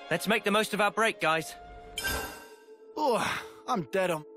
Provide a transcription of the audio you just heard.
Let's make the most of our break, guys. Oh, I'm dead on...